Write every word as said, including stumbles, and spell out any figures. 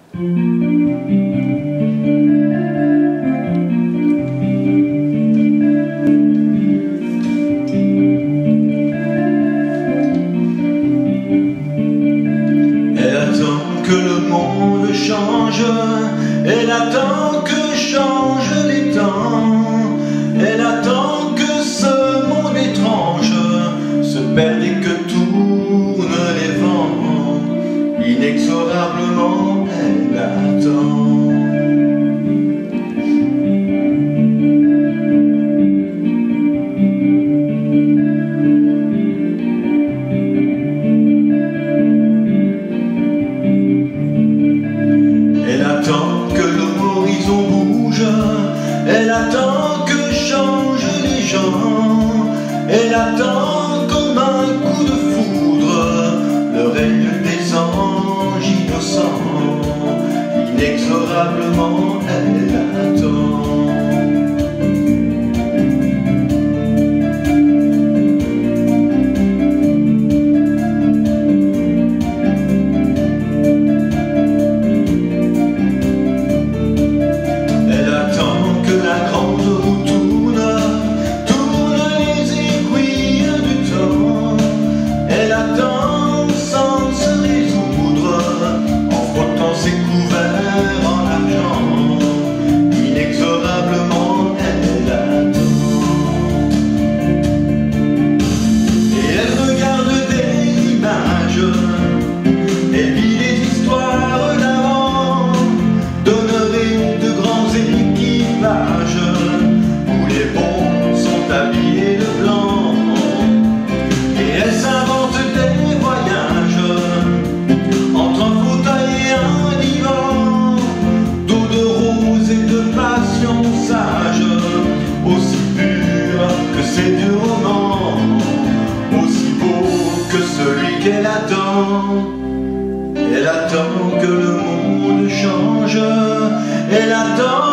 Elle attend que le monde change, elle attend que changent les temps, elle attend que ce monde étrange se perde et que tournent les vents. Inexorablement elle attend. Elle attend que l'horizon bouge, elle attend que changent les gens, elle attend comme un coup de foudre le règne des anges innocents. Inexorablement elle attend. Aussi pur que c'est du roman, aussi beau que celui qu'elle attend. Elle attend que le monde change, elle attend